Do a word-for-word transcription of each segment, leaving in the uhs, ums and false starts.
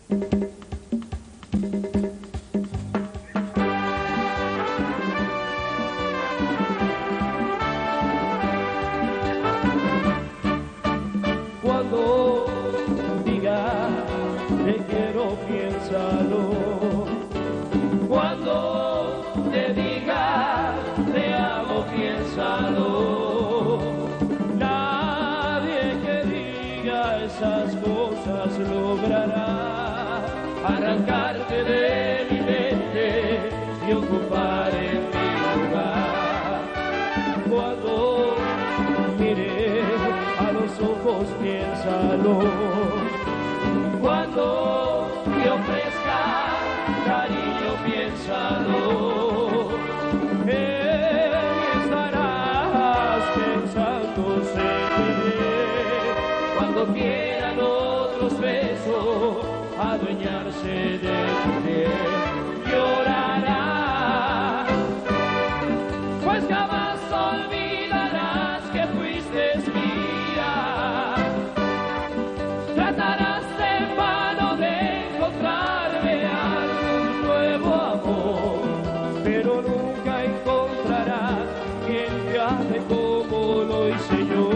Cuando diga te quiero, piénsalo. Cuando te diga te amo, piénsalo. Nadie que diga esas cosas logrará arrancarte de mi mente y ocupar en mi lugar. Cuando mire a los ojos, piénsalo. Cuando te ofrezca cariño, piénsalo. Eh, estarás pensando en mí. Cuando quieran otros besos adueñarse de tu piel, llorarás, pues jamás olvidarás que fuiste mía. Tratarás en vano de encontrarme algún nuevo amor, pero nunca encontrarás quien te ame como lo hice yo.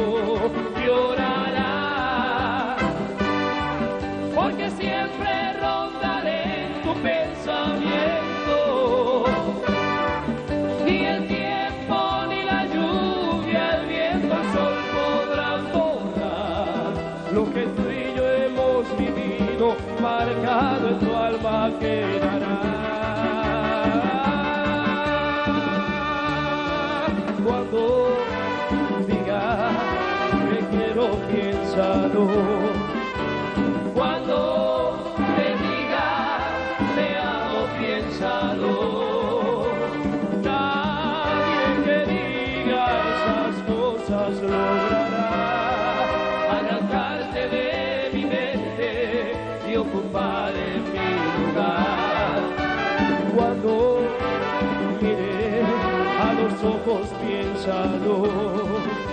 Llorarás, porque siempre rondaré en tu pensamiento. Ni el tiempo, ni la lluvia, el viento, el sol podrán borrar lo que tú y yo hemos vivido, marcado en tu alma quedará. Cuando diga que quiero, piénsalo. Cuando te diga te amo, piénsalo. Nadie que diga esas cosas logrará arrancarte de mi mente y ocupar en mi lugar. Cuando mire a los ojos, piénsalo.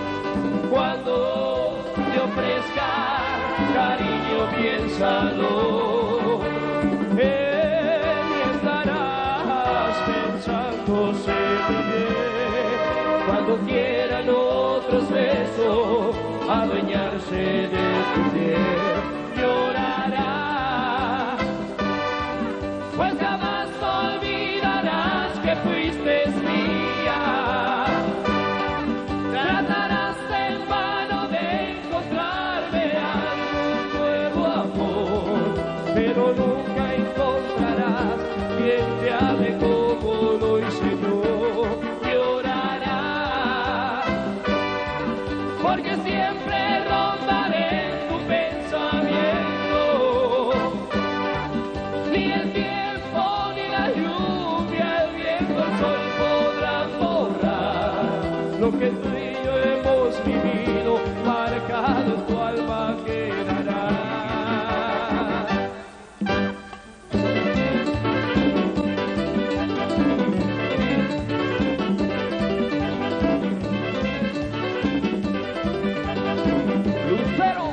Cuando te ofrezca cariño, piénsalo. En mí estarás pensando en mí. Cuando quieran otros besos adueñarse de tu piel, llorarás, pues jamás olvidarás que fuiste mía. Tratarás en vano de encontrarme algún nuevo amor, pero nunca encontrarás quien te ame como lo hice yo. Llorarás, porque siempre rondaré en tu pensamiento. Ni el tiempo, ni la lluvia, el viento, el sol podrán borrar lo que tú y yo hemos vivido, marcado en tu alma quedará. Lucero.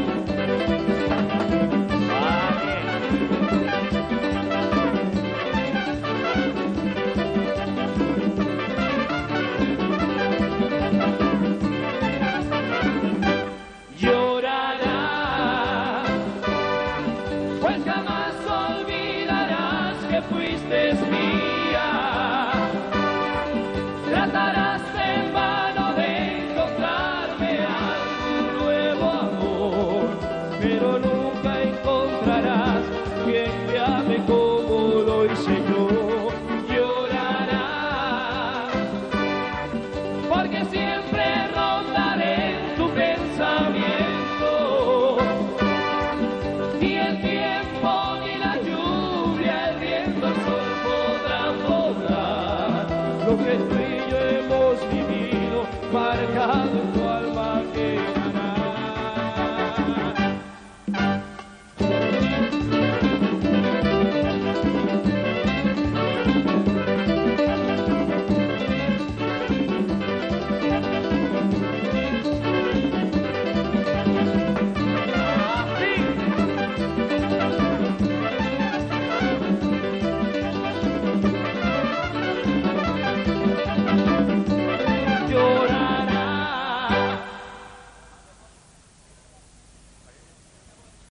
Llorarás, pues jamás olvidarás que fuiste mía. Tratarás en vano de encontrarme algún nuevo amor, pero nunca encontrarás quien te ame como lo hice yo. Llorarás, porque siempre rondaré en tu pensamiento. Y el